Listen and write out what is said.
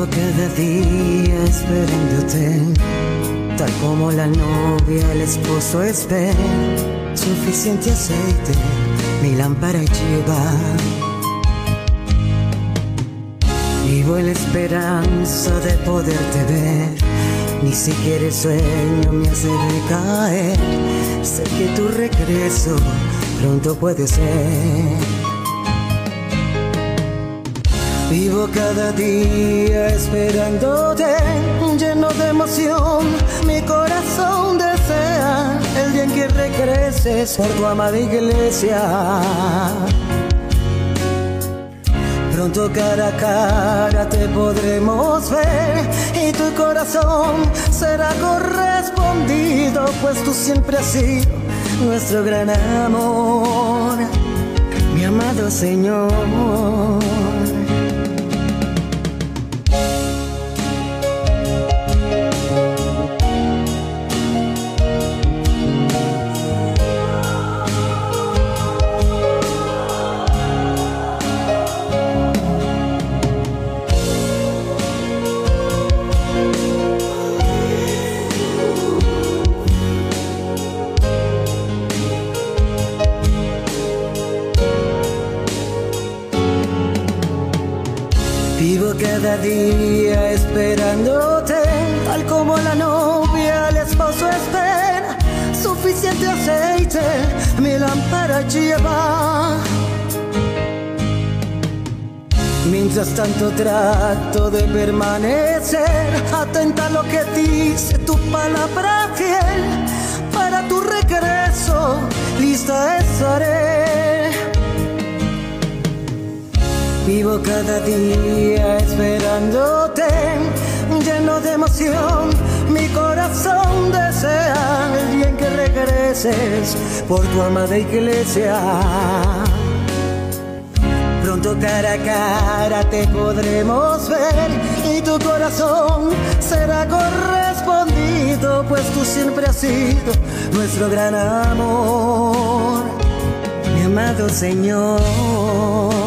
Vivo cada día esperándote, tal como la novia, el esposo espera. Suficiente aceite, mi lámpara lleva. Vivo en la esperanza de poderte ver. Ni siquiera el sueño me hace recaer. Sé que tu regreso pronto puede ser. Vivo cada día esperándote, lleno de emoción. Mi corazón desea el día en que regreses por tu amada iglesia. Pronto cara a cara te podremos ver y tu corazón será correspondido, pues tú siempre has sido nuestro gran amor, mi amado Señor. Vivo cada día esperándote, tal como la novia el esposo espera. Suficiente aceite, mi lámpara lleva. Mientras tanto trato de permanecer atenta a lo que dice tu palabra fiel. Para tu regreso lista estaré. Vivo cada día esperándote, lleno de emoción. Mi corazón desea el día en que regreses por tu amada iglesia. Pronto cara a cara te podremos ver y tu corazón será correspondido, pues tú siempre has sido nuestro gran amor, mi amado Señor.